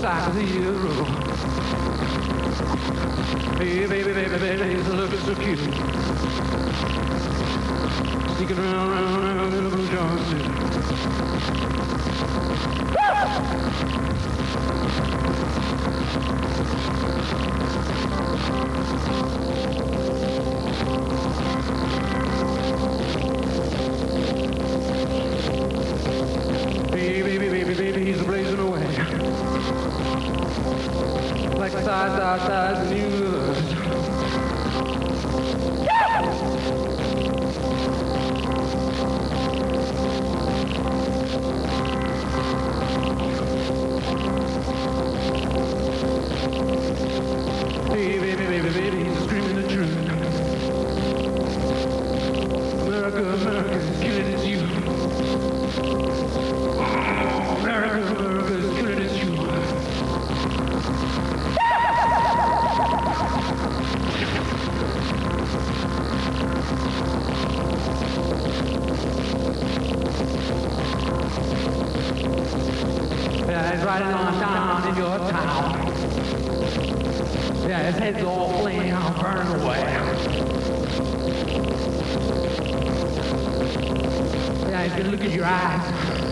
side of the hero. Hey, baby, he's looking so cute. Sneaking around in a blue jumpsuit. Baby, he's blazing away. Like thighs in the woods. Baby, he's screaming the truth. America, as good as you. America, as good as you. Yeah, he's riding on down in your town. Yeah, his head's all flame, burning away. Yeah, he's gonna look at your eyes.